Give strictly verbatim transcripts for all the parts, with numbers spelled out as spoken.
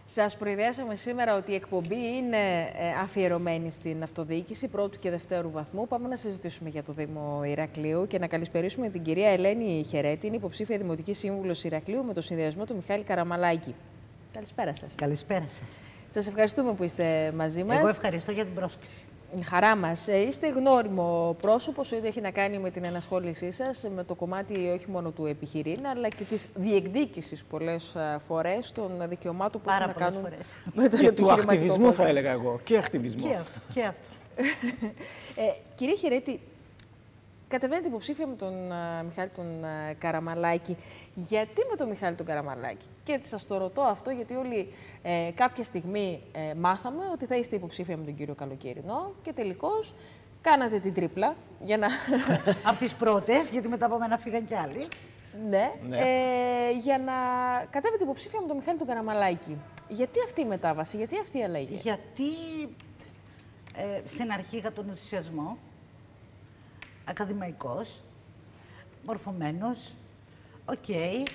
Σας προειδέσαμε σήμερα ότι η εκπομπή είναι αφιερωμένη στην αυτοδιοίκηση πρώτου και δευτέρου βαθμού. Πάμε να συζητήσουμε για το Δήμο Ηρακλείου και να καλησπερίσουμε την κυρία Ελένη Χερέτη, είναι υποψήφια Δημοτική Σύμβουλος Ηρακλείου με το συνδυασμό του Μιχάλη Καραμαλάκη. Καλησπέρα σας. Καλησπέρα σας. Σας ευχαριστούμε που είστε μαζί μας. Εγώ ευχαριστώ για την πρόσκληση. Χαρά μας. Είστε γνώριμο πρόσωπος, ό,τι έχει να κάνει με την ενασχόλησή σας, με το κομμάτι όχι μόνο του επιχειρήν, αλλά και της διεκδίκησης πολλές φορές των δικαιωμάτων που έχουν να κάνουν φορές. με τον και επιχειρηματικό του ακτιβισμού, κόσμο. θα έλεγα εγώ. Και ακτιβισμό. Και αυτό. Και αυτό. ε, κύριε Χερέτη, κατεβαίνετε υποψήφια με τον uh, Μιχάλη τον uh, Καραμαλάκη. Γιατί με τον Μιχάλη τον Καραμαλάκη? Και σας το ρωτώ αυτό γιατί όλοι ε, κάποια στιγμή ε, μάθαμε ότι θα είστε υποψήφια με τον κύριο Καλοκαιρινό και τελικώς κάνατε την τρίπλα για να... Από τις πρώτες, γιατί μετά από μένα φύγαν κι άλλοι. ναι, ναι. Ε, για να κατέβετε υποψήφια με τον Μιχάλη τον Καραμαλάκη. Γιατί αυτή η μετάβαση, γιατί αυτή η αλλαγή? Γιατί ε, στην αρχή είχα τον ενθουσιασμό, ακαδημαϊκός, μορφωμένος, οκ. Okay.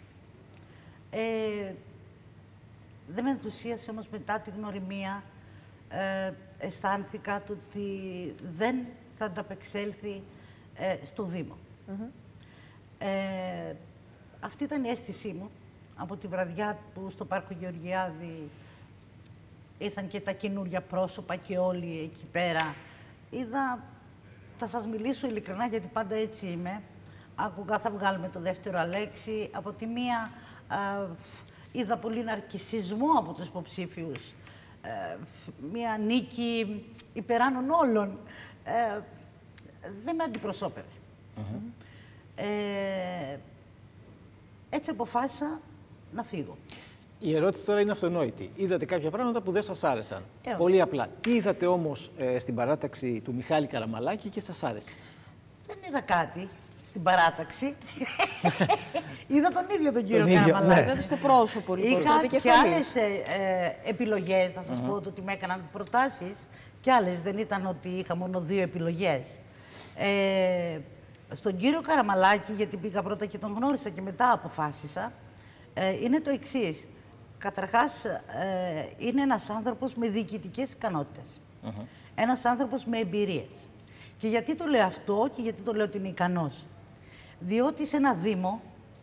Ε, δεν με ενθουσίασε όμως μετά την γνωριμία, ε, αισθάνθηκα ότι δεν θα ανταπεξέλθει ε, στο Δήμο. Mm-hmm. ε, αυτή ήταν η αίσθησή μου από τη βραδιά που στο Πάρκο Γεωργιάδη ήρθαν και τα καινούρια πρόσωπα και όλοι εκεί πέρα. Είδα, θα σας μιλήσω ειλικρινά γιατί πάντα έτσι είμαι. Άκουγα, θα βγάλουμε το δεύτερο Αλέξη. Από τη μία α, είδα πολύ ναρκισσισμό από τους υποψήφιους. Ε, μία νίκη υπεράνων όλων. Ε, δεν με αντιπροσώπευε. Mm-hmm. ε, έτσι αποφάσισα να φύγω. Η ερώτηση τώρα είναι αυτονόητη. Είδατε κάποια πράγματα που δεν σας άρεσαν. Ε, Πολύ απλά. Τι είδατε όμως ε, στην παράταξη του Μιχάλη Καραμαλάκη και σας άρεσε? Δεν είδα κάτι στην παράταξη. Είδα τον ίδιο τον κύριο τον Καραμαλάκη. Ναι. Είδατε στο πρόσωπο, λοιπόν, Είχα στο και άλλες ε, ε, επιλογές, θα σας uh-huh. πω ότι με έκαναν προτάσεις και άλλες. Δεν ήταν ότι είχα μόνο δύο επιλογές. Ε, στον κύριο Καραμαλάκη, γιατί πήγα πρώτα και τον γνώρισα και μετά αποφάσισα, ε, είναι το εξής. Καταρχάς, ε, είναι ένας άνθρωπος με διοικητικές ικανότητες. Uh-huh. Ένας άνθρωπος με εμπειρίες. Και γιατί το λέω αυτό και γιατί το λέω ότι είναι ικανός? Διότι σε ένα Δήμο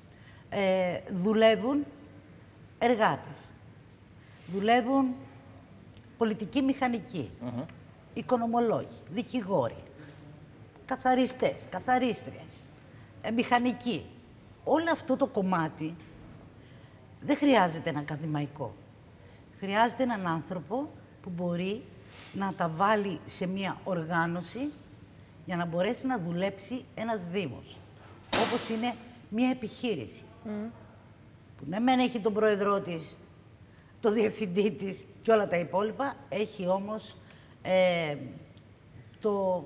ε, δουλεύουν εργάτες. Δουλεύουν πολιτικοί μηχανικοί, uh-huh. οικονομολόγοι, δικηγόροι, καθαριστές, καθαρίστριες, ε, μηχανικοί. Όλο αυτό το κομμάτι δεν χρειάζεται ένα ακαδημαϊκό. Χρειάζεται έναν άνθρωπο που μπορεί να τα βάλει σε μία οργάνωση για να μπορέσει να δουλέψει ένας Δήμος. Όπως είναι μία επιχείρηση. Mm. Που ναι μεν έχει τον πρόεδρό της, το διευθυντή της και όλα τα υπόλοιπα, έχει όμως ε, το,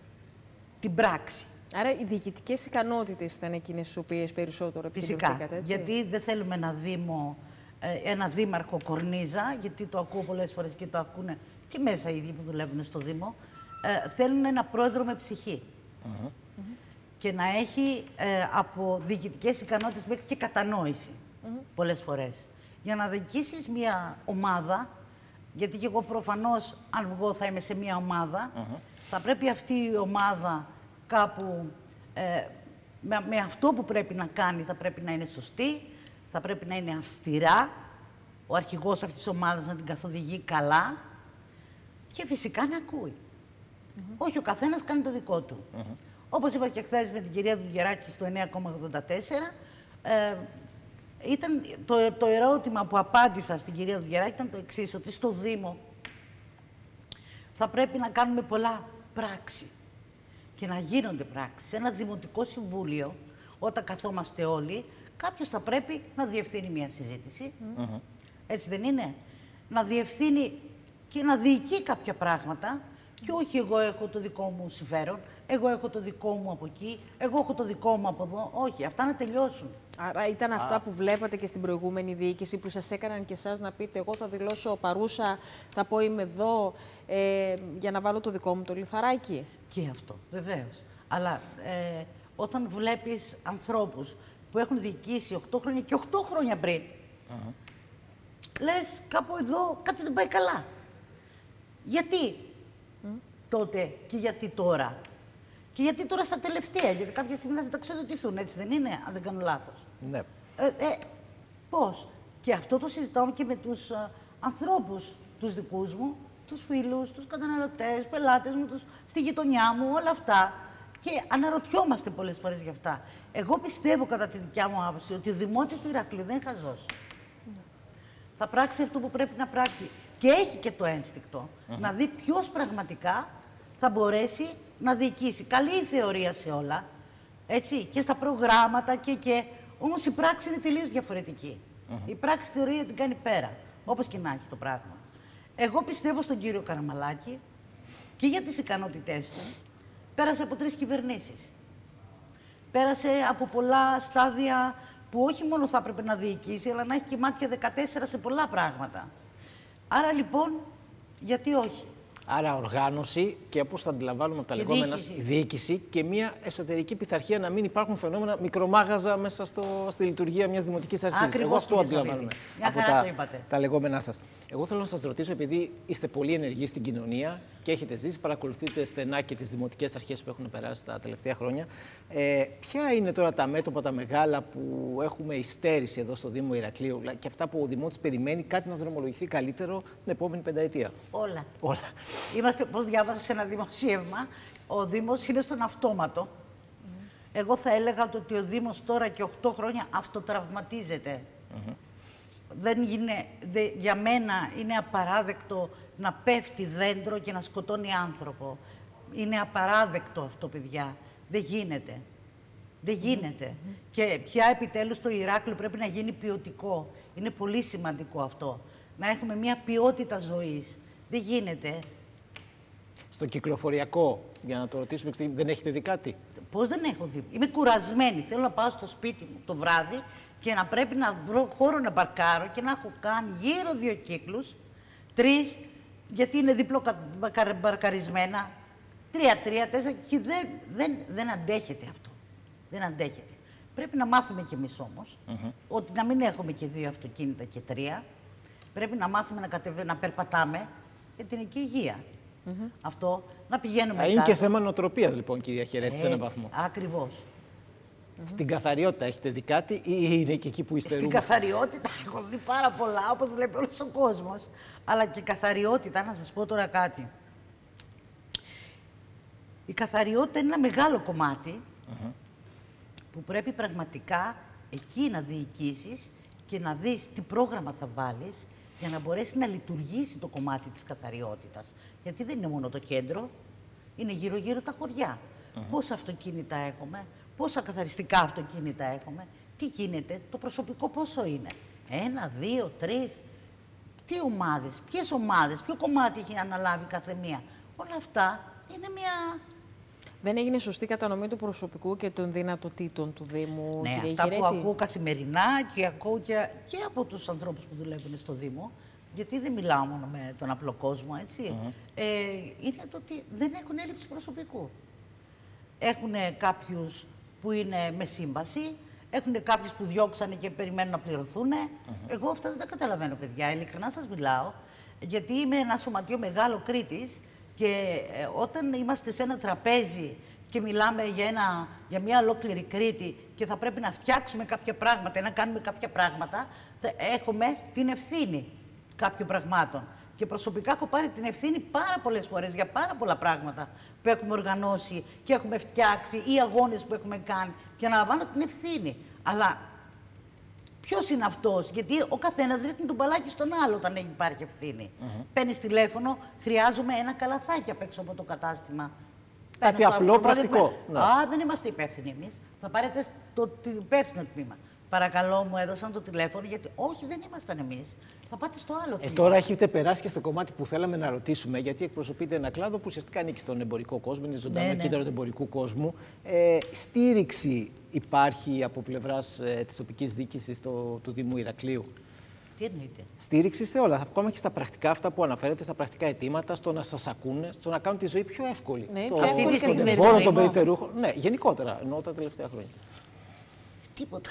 την πράξη. Άρα οι διοικητικές ικανότητες ήταν εκείνες τις οποίες περισσότερο επικεντρωθήκατε, έτσι? Γιατί δεν θέλουμε ένα δήμο, ένα δήμαρχο κορνίζα, γιατί το ακούω πολλές φορές και το ακούνε και μέσα οι ίδιοι που δουλεύουν στο Δήμο. Ε, θέλουν ένα πρόεδρο με ψυχή. Uh-huh. Και να έχει ε, από διοικητικές ικανότητες μέχρι και κατανόηση uh-huh. πολλές φορές. Για να διοικήσεις μια ομάδα, γιατί και εγώ προφανώς αν βγω θα είμαι σε μια ομάδα, uh-huh. θα πρέπει αυτή η ομάδα κάπου ε, με, με αυτό που πρέπει να κάνει θα πρέπει να είναι σωστή, θα πρέπει να είναι αυστηρά, ο αρχηγός αυτής της ομάδας να την καθοδηγεί καλά και φυσικά να ακούει. Mm-hmm. Όχι, ο καθένας κάνει το δικό του. Mm-hmm. Όπως είπα και χθες με την κυρία Δουλγεράκη στο εννέα κόμμα ογδόντα τέσσερα, ε, ήταν το, το ερώτημα που απάντησα στην κυρία Δουλγεράκη ήταν το εξής, ότι στο Δήμο θα πρέπει να κάνουμε πολλά πράξη και να γίνονται πράξεις. Σε ένα Δημοτικό Συμβούλιο, όταν καθόμαστε όλοι, κάποιος θα πρέπει να διευθύνει μια συζήτηση. Mm-hmm. Έτσι δεν είναι? Να διευθύνει και να διοικεί κάποια πράγματα και όχι εγώ έχω το δικό μου συμφέρον, εγώ έχω το δικό μου από εκεί, εγώ έχω το δικό μου από εδώ. Όχι, αυτά να τελειώσουν. Άρα ήταν Α. αυτά που βλέπατε και στην προηγούμενη διοίκηση που σας έκαναν και εσάς να πείτε εγώ θα δηλώσω παρούσα, θα πω είμαι εδώ ε, για να βάλω το δικό μου το λιθαράκι. Και αυτό, βεβαίως. Αλλά ε, όταν βλέπεις ανθρώπους που έχουν διοικήσει οκτώ χρόνια και οκτώ χρόνια πριν, uh-huh. λες κάπου εδώ κάτι δεν πάει καλά. Γιατί mm. τότε και γιατί τώρα. Και γιατί τώρα στα τελευταία, γιατί κάποια στιγμή θα συνταξιοδοτηθούν, έτσι δεν είναι, αν δεν κάνω λάθος. Ναι. Ε, ε, πώς. Και αυτό το συζητάω και με τους α, ανθρώπους, τους δικούς μου, τους φίλους, τους καταναλωτές, πελάτες μου, τους, στη γειτονιά μου, όλα αυτά. Και αναρωτιόμαστε πολλές φορές γι' αυτά. Εγώ πιστεύω, κατά τη δικιά μου άποψη, ότι ο Δημότης του Ηρακλείου δεν είναι χαζός. Mm. Θα πράξει αυτό που πρέπει να πράξει. Και έχει και το ένστικτο mm-hmm. να δει ποιος πραγματικά θα μπορέσει να διοικήσει. Καλή η θεωρία σε όλα, έτσι, και στα προγράμματα και και... Όμως η πράξη είναι τελείως διαφορετική. Mm-hmm. Η πράξη θεωρία την κάνει πέρα, όπως και να έχει το πράγμα. Εγώ πιστεύω στον κύριο Καραμαλάκη και για τις ικανότητές του. Πέρασε από τρεις κυβερνήσεις. Πέρασε από πολλά στάδια που όχι μόνο θα έπρεπε να διοικήσει, αλλά να έχει και μάτια δεκατέσσερα σε πολλά πράγματα. Άρα λοιπόν, γιατί όχι. Άρα οργάνωση και όπως θα αντιλαμβάνουμε από τα λεγόμενα διοίκηση. διοίκηση και μια εσωτερική πειθαρχία, να μην υπάρχουν φαινόμενα μικρομάγαζα μέσα στο, στη λειτουργία μιας δημοτικής αρχής. Ακριβώς. Εγώ αυτό αντιλαμβάνομαι από τα, τα λεγόμενά σας. Εγώ θέλω να σας ρωτήσω, επειδή είστε πολύ ενεργοί στην κοινωνία και έχετε ζήσει, παρακολουθείτε στενά και τις δημοτικές αρχές που έχουν περάσει τα τελευταία χρόνια, ε, ποια είναι τώρα τα μέτωπα τα μεγάλα που έχουμε υστέρηση εδώ στο Δήμο Ηρακλείου και αυτά που ο Δημότης περιμένει κάτι να δρομολογηθεί καλύτερο την επόμενη πενταετία? Όλα. Όλα. Είμαστε, πώς διάβασα σε ένα δημοσίευμα, ο Δήμος είναι στον αυτόματο. Mm. Εγώ θα έλεγα ότι ο Δήμος τώρα και οκτώ χρόνια αυτοτραυματίζεται. Mm-hmm. Δεν είναι, δε, για μένα είναι απαράδεκτο να πέφτει δέντρο και να σκοτώνει άνθρωπο. Είναι απαράδεκτο αυτό, παιδιά. Δεν γίνεται. Δεν γίνεται. Mm-hmm. Και πια επιτέλους το Ηράκλειο πρέπει να γίνει ποιοτικό. Είναι πολύ σημαντικό αυτό. Να έχουμε μια ποιότητα ζωής. Δεν γίνεται. Στο κυκλοφοριακό, για να το ρωτήσουμε, δεν έχετε δει κάτι? Πώς δεν έχω δει? Είμαι κουρασμένη. Θέλω να πάω στο σπίτι μου το βράδυ και να πρέπει να βρω χώρο να παρκάρω και να έχω κάνει γύρω δύο κύκλους, τρεις, γιατί είναι διπλοκαρμπαρκαρισμένα, τρία, τρία, τέσσερα, και δεν, δεν, δεν αντέχεται αυτό. Δεν αντέχεται. Πρέπει να μάθουμε κι εμείς όμως, mm-hmm. ότι να μην έχουμε και δύο αυτοκίνητα και τρία. Πρέπει να μάθουμε να, κατεβα... να περπατάμε για την εκεί υγεία. Mm-hmm. Αυτό, να πηγαίνουμε Α, είναι κάτω. και θέμα νοοτροπίας, λοιπόν, κυρία Χαιρέτη, σε έναν βαθμό. Ακριβώς. Mm-hmm. Στην καθαριότητα έχετε δει κάτι ή είναι και εκεί που υστερούμε? Στην καθαριότητα έχω δει πάρα πολλά, όπως βλέπει όλος ο κόσμος. Αλλά και καθαριότητα, να σας πω τώρα κάτι. Η καθαριότητα είναι ένα μεγάλο κομμάτι mm-hmm. που πρέπει πραγματικά εκεί να διοικήσεις και να δεις τι πρόγραμμα θα βάλεις για να μπορέσει να λειτουργήσει το κομμάτι της καθαριότητας. Γιατί δεν είναι μόνο το κέντρο, είναι γύρω-γύρω τα χωριά. Mm-hmm. Πόσα αυτοκίνητα έχουμε, πόσα καθαριστικά αυτοκίνητα έχουμε, τι γίνεται, το προσωπικό πόσο είναι. Ένα, δύο, τρεις, τι ομάδες, ποιες ομάδες, ποιο κομμάτι έχει αναλάβει κάθε μία. Όλα αυτά είναι μια... Δεν έγινε σωστή κατανομή του προσωπικού και των δυνατοτήτων του Δήμου, ναι, κύριε αυτά Χαιρέτη. που ακούω καθημερινά και ακούω και, και από τους ανθρώπους που δουλεύουν στο Δήμο, γιατί δεν μιλάω μόνο με τον απλό κόσμο, έτσι, mm-hmm. ε, είναι το ότι δεν έχουν έλλειψη προσωπικού. Έχουν κάποιους που είναι με σύμβαση, έχουν κάποιους που διώξανε και περιμένουν να πληρωθούν. Mm-hmm. Εγώ αυτά δεν τα καταλαβαίνω, παιδιά, ειλικρινά σας μιλάω, γιατί είμαι ένα σωματείο μεγάλο Κρήτης. Και ε, όταν είμαστε σε ένα τραπέζι και μιλάμε για, ένα, για μια ολόκληρη Κρήτη και θα πρέπει να φτιάξουμε κάποια πράγματα ή να κάνουμε κάποια πράγματα, θα έχουμε την ευθύνη κάποιων πραγμάτων. Και προσωπικά έχω πάρει την ευθύνη πάρα πολλές φορές για πάρα πολλά πράγματα που έχουμε οργανώσει και έχουμε φτιάξει ή αγώνες που έχουμε κάνει και αναλαμβάνω την ευθύνη. Αλλά ποιος είναι αυτός? Γιατί ο καθένας ρίχνει τον μπαλάκι στον άλλο όταν υπάρχει ευθύνη. Mm-hmm. Παίρνεις τηλέφωνο, χρειάζομαι ένα καλαθάκι απ' έξω από το κατάστημα. Κάτι απλό, πρακτικό. Ναι. Α, δεν είμαστε υπεύθυνοι εμείς. Θα πάρετε το υπεύθυνο τμήμα. Παρακαλώ, μου έδωσαν το τηλέφωνο, γιατί όχι, δεν ήμασταν εμείς. Θα πάτε στο άλλο τμήμα. Ε, τώρα έχετε περάσει και στο κομμάτι που θέλαμε να ρωτήσουμε, γιατί εκπροσωπείτε ένα κλάδο που ουσιαστικά ανήκει στον εμπορικό κόσμο, είναι ζωντανό ναι, ναι. κέντρο του εμπορικού κόσμου. Ε, στήριξη υπάρχει από πλευράς ε, της τοπικής διοίκησης του Δήμου Ηρακλείου? Τι εννοείται? Στήριξη σε όλα. Ακόμα και στα πρακτικά, αυτά που αναφέρετε, στα πρακτικά αιτήματα, στο να σας ακούνε, στο να κάνουν τη ζωή πιο εύκολη. Ναι, το, πιο εύκολη τον εμπόρο, των περιτερούχων. Ναι, γενικότερα, εννοώ τα τελευταία χρόνια. Τίποτα.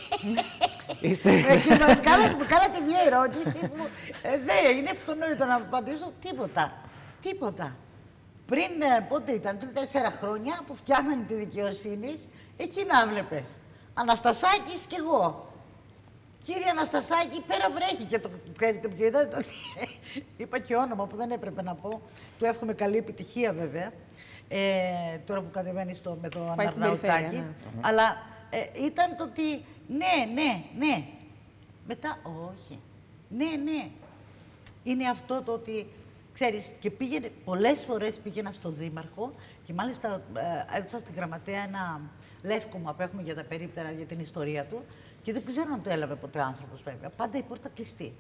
Είστε... Και μας κάνατε, μου κάνατε μια ερώτηση που ε, δεν είναι αυτονόητο να απαντήσω. Τίποτα. Τίποτα. Πριν, ε, πότε ήταν, τρία-τέσσερα χρόνια που φτιάχνανε τη δικαιοσύνη, εκεί να βλέπεις. Αναστασάκης κι εγώ. Κύριε Αναστασάκη, πέρα βρέχει και το ξέρετε ποιο ήταν. Το... Είπα και όνομα που δεν έπρεπε να πω. Του εύχομαι καλή επιτυχία βέβαια. Ε, τώρα που κατεβαίνει στο, με το Αναρναουτάκι. Ναι. Αλλά ε, ήταν το ότι ναι, ναι, ναι. Μετά όχι. Ναι, ναι. Είναι αυτό το ότι, ξέρεις, και πήγαινε, πολλές φορές πήγαινα στο Δήμαρχο και μάλιστα ε, έδωσα στη γραμματέα ένα λεύκομα που έχουμε για τα περίπτερα, για την ιστορία του. Και δεν ξέρω αν το έλαβε ποτέ ο άνθρωπος, βέβαια. Πάντα η πόρτα κλειστή.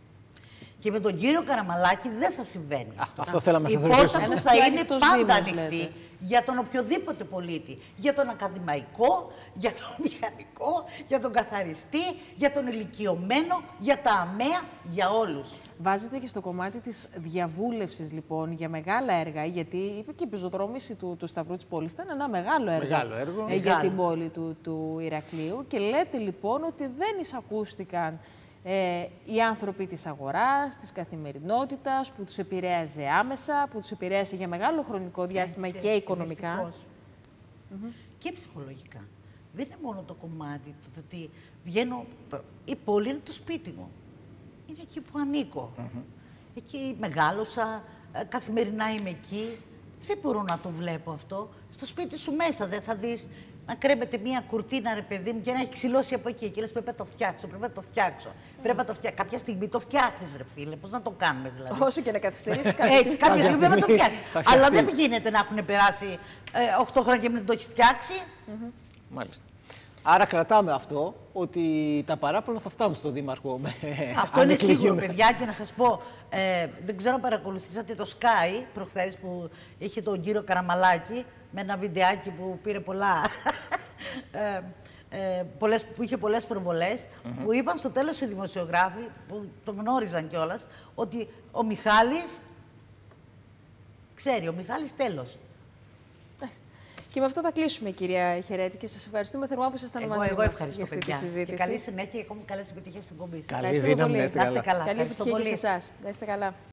Και με τον κύριο Καραμαλάκη δεν θα συμβαίνει. Α, αυτό θέλαμε να σας ρωτήσω. Η ρωτήσουμε. πόρτα του θα είναι πάντα Δήμος, ανοιχτή λέτε. για τον οποιοδήποτε πολίτη. Για τον ακαδημαϊκό, για τον μηχανικό, για τον καθαριστή, για τον ηλικιωμένο, για τα αμαία, για όλους. Βάζετε και στο κομμάτι της διαβούλευσης, λοιπόν, για μεγάλα έργα, γιατί είπε και η πεζοδρόμηση του, του Σταυρού της Πόλης ήταν ένα μεγάλο έργο, μεγάλο έργο. Ε, για την πόλη του, του Ηρακλείου. Και λέτε, λοιπόν, ότι δεν εισακούστηκαν ε, οι άνθρωποι της αγοράς, της καθημερινότητας, που τους επηρέαζε άμεσα, που τους επηρέασε για μεγάλο χρονικό διάστημα έτσι, και έτσι, οικονομικά. Mm-hmm. Και ψυχολογικά. Δεν είναι μόνο το κομμάτι το ότι βγαίνω. Το, η πόλη είναι το σπίτι μου. Είναι εκεί που ανήκω. Mm-hmm. Εκεί μεγάλωσα, καθημερινά είμαι εκεί. Δεν μπορώ να το βλέπω αυτό. Στο σπίτι σου μέσα δεν θα δεις να κρέμεται μία κουρτίνα, ρε παιδί μου, και να έχει ξυλώσει από εκεί. Και λες, πρέπει να το φτιάξω, πρέπει να το φτιάξω. Mm. Πρέπει να το φτιάξω. Κάποια στιγμή το φτιάχνεις, ρε φίλε. Πώς να το κάνουμε, δηλαδή. Όσο και να καθυστερήσεις, κάποια Έτσι, κάποια στιγμή πρέπει να το φτιάχνεις. Αλλά δεν γίνεται να έχουν περάσει οκτώ χρόνια και μην το έχει φτιάξει. Mm-hmm. Μάλιστα. Άρα κρατάμε αυτό, ότι τα παράπονα θα φτάνουν στον Δήμαρχο. Αυτό είναι σίγουρο, παιδιά, και να σας πω, ε, δεν ξέρω αν παρακολουθήσατε το Sky προχθές που είχε τον κύριο Καραμαλάκη με ένα βιντεάκι που πήρε πολλά, ε, ε, πολλές, που είχε πολλές προβολές, mm-hmm. που είπαν στο τέλος οι δημοσιογράφοι, που το γνώριζαν κιόλας, ότι ο Μιχάλης, ξέρει, ο Μιχάλης τέλος. Και με αυτό θα κλείσουμε, κυρία Χερέτη, και σας ευχαριστούμε θερμά που ήσασταν μαζί μας. Εγώ ευχαριστώ, για αυτή παιδιά. τη συζήτηση. Και καλή συνέχεια και ακόμη καλές επιτυχίες στην εκπομπή. Καλή δύναμη, να είστε καλά. Καλή επιτυχία και σε εσάς. Να είστε καλά.